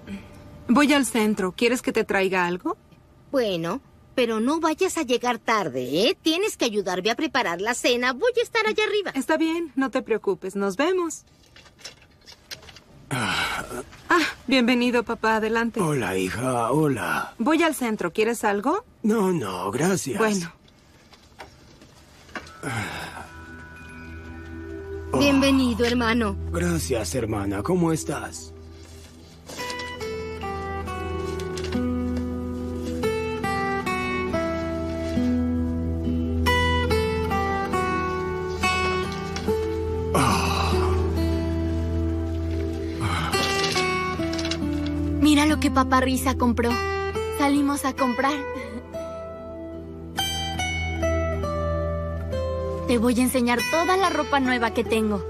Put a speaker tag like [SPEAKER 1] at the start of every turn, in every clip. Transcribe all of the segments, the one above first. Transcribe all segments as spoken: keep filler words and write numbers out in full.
[SPEAKER 1] Voy al centro. ¿Quieres que te traiga algo?
[SPEAKER 2] Bueno, pero no vayas a llegar tarde, ¿eh? Tienes que ayudarme a preparar la cena. Voy a estar allá arriba.
[SPEAKER 1] Está bien, no te preocupes. Nos vemos.
[SPEAKER 3] Ah,
[SPEAKER 1] Ah, bienvenido, papá. Adelante.
[SPEAKER 3] hola, hija, hola.
[SPEAKER 1] Voy al centro. ¿Quieres algo?
[SPEAKER 3] No, no, gracias.
[SPEAKER 1] Bueno.
[SPEAKER 3] Oh,
[SPEAKER 2] Bienvenido, hermano.
[SPEAKER 3] gracias, hermana. ¿Cómo estás?
[SPEAKER 4] Mira lo que papá Risa compró. Salimos a comprar. Te voy a enseñar toda la ropa nueva que tengo.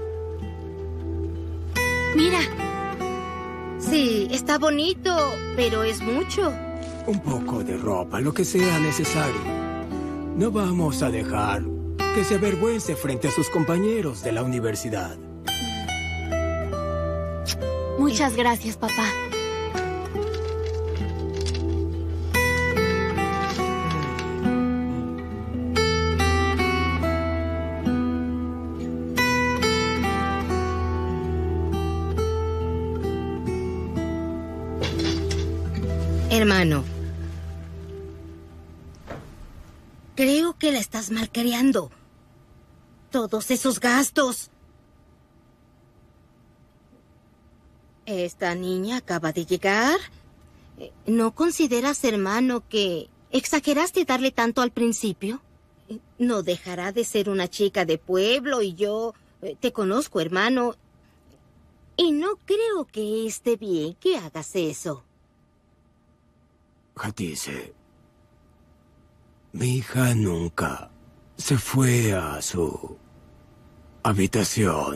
[SPEAKER 4] Mira.
[SPEAKER 2] Sí, está bonito, pero es mucho.
[SPEAKER 3] Un poco de ropa, lo que sea necesario. No vamos a dejar que se avergüence frente a sus compañeros de la universidad.
[SPEAKER 4] Muchas gracias, papá.
[SPEAKER 2] Hermano, creo que la estás malcriando. Todos esos gastos. Esta niña acaba de llegar. ¿No consideras, hermano, que exageraste darle tanto al principio? No dejará de ser una chica de pueblo y yo te conozco, hermano. Y no creo que esté bien que hagas eso.
[SPEAKER 3] Hatice, mi hija nunca se fue a su habitación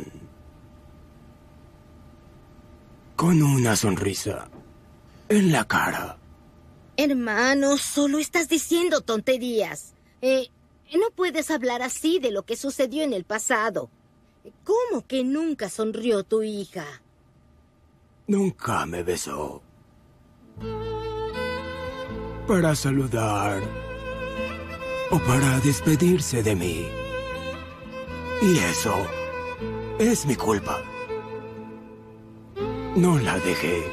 [SPEAKER 3] con una sonrisa en la cara.
[SPEAKER 2] Hermano, solo estás diciendo tonterías. Eh, no puedes hablar así de lo que sucedió en el pasado. ¿Cómo que nunca sonrió tu hija?
[SPEAKER 3] Nunca me besó para saludar o para despedirse de mí. Y eso es mi culpa. No la dejé.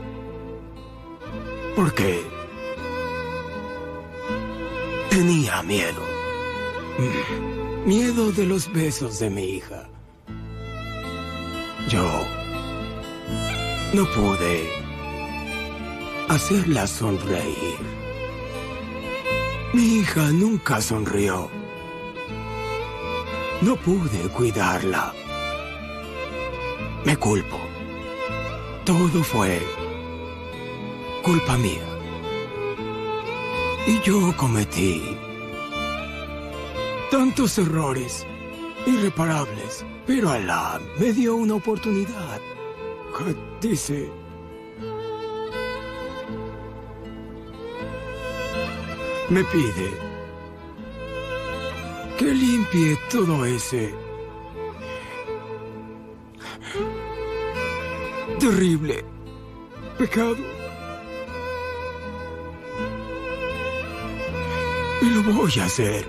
[SPEAKER 3] Porque tenía miedo. Miedo de los besos de mi hija. Yo no pude hacerla sonreír. Mi hija nunca sonrió. No pude cuidarla. Me culpo. Todo fue culpa mía. Y yo cometí tantos errores irreparables. Pero Alá me dio una oportunidad. Dice... Me pide que limpie todo ese terrible pecado. Y lo voy a hacer.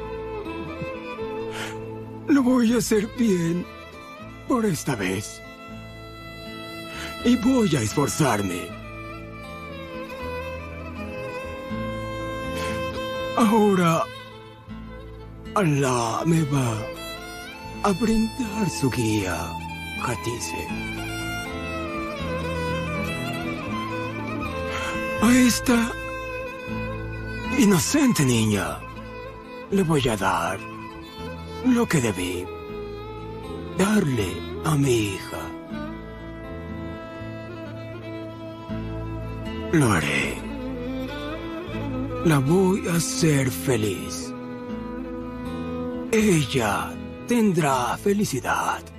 [SPEAKER 3] Lo voy a hacer bien por esta vez. Y voy a esforzarme. Ahora, Allah me va a brindar su guía, Hatice. A esta inocente niña le voy a dar lo que debí darle a mi hija. Lo haré. La voy a hacer feliz. Ella tendrá felicidad.